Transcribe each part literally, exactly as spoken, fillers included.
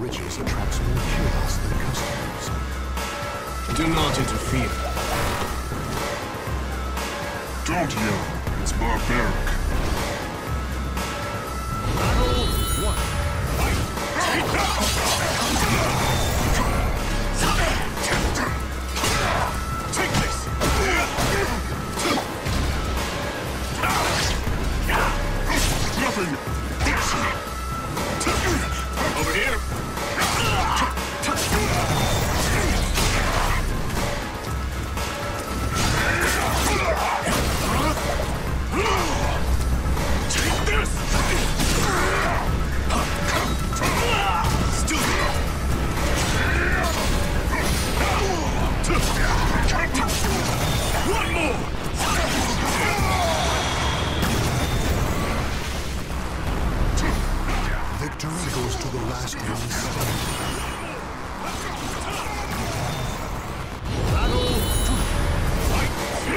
riches attracts more chaos than customers. Do not interfere. Don't yell. It's barbaric. Battle one. Fight! Take that! Take this! Nothing! Over here! Take this! Still one more! Victory goes to the last one standing. Battle two. Fight!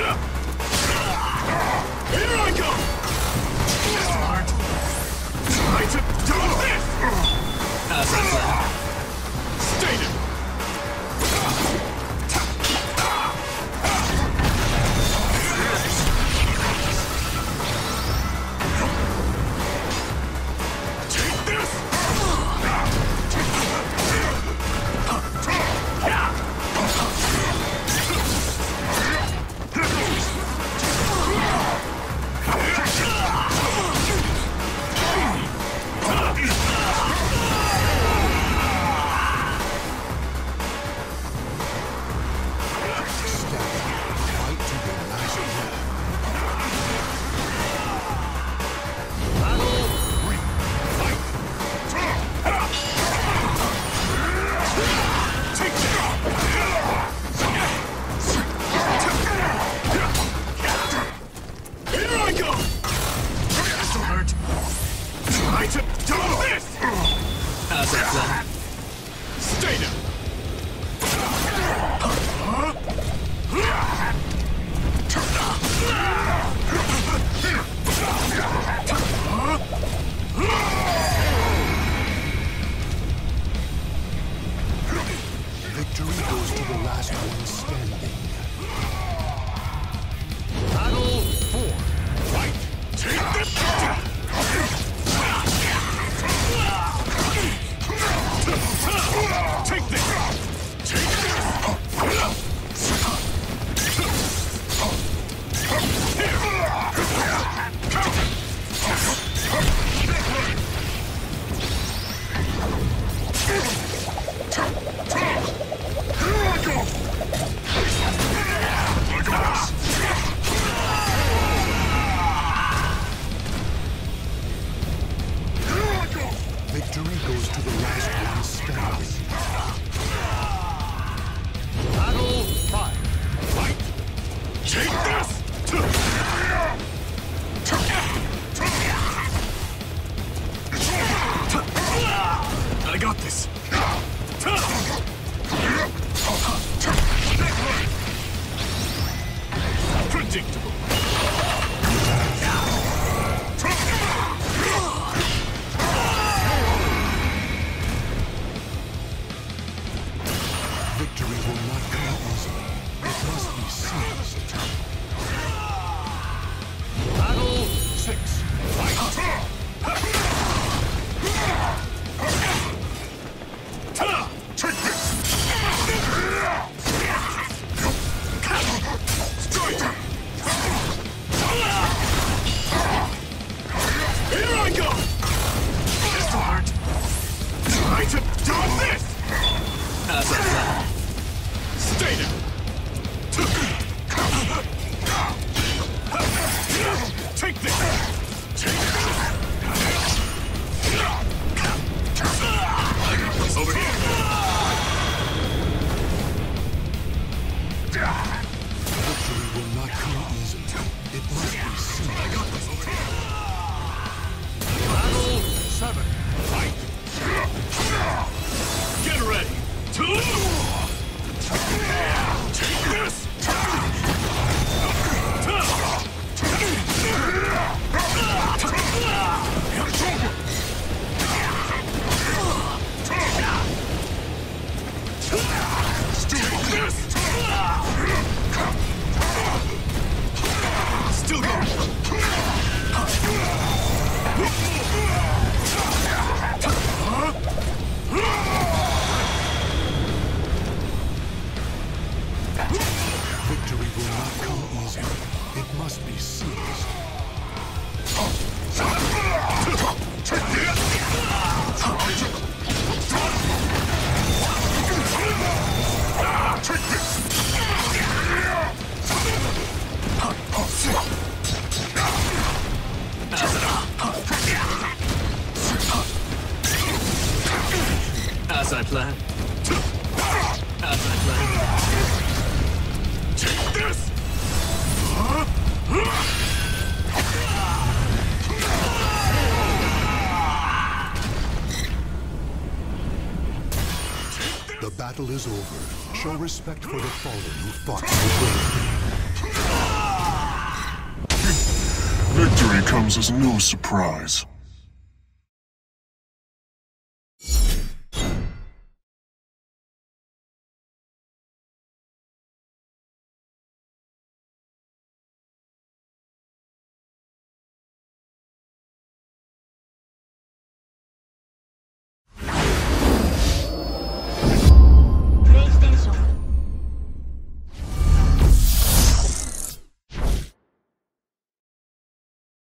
Here I go! Smart. Try to do this! How's that sound? Stay there! Take this! Fight to the last breath. Battle three. Fight! Take Here I go! This'll hurt. Try to do this! How's that sound? Stay there! Victory goes to the last one standing. Battle four. Fight! Take this! Take this! Take Victory goes to the last one standing. Battle five. Fight! Take this! I got this. Predictable. Victory will not come easily. It must be seized. Battle six. Fight! Take this! Strike! Here I go! This'll hurt. Try to do this! How's that sound? Stay there! Take this! Take this! Over here! Victory will not come easily. It must be seized. I got this over here! Battle As I planned. As I planned. Take this! The battle is over. Show respect for the fallen who fought so bravely. Victory comes as no surprise.